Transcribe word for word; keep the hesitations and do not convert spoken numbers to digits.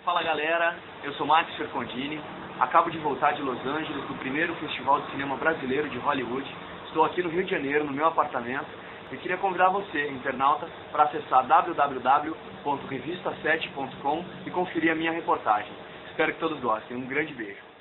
Fala galera, eu sou Max Fercondini, acabo de voltar de Los Angeles do primeiro Festival de Cinema Brasileiro de Hollywood. Estou aqui no Rio de Janeiro, no meu apartamento, e queria convidar você, internauta, para acessar w w w ponto revista sete ponto com e conferir a minha reportagem. Espero que todos gostem. Um grande beijo.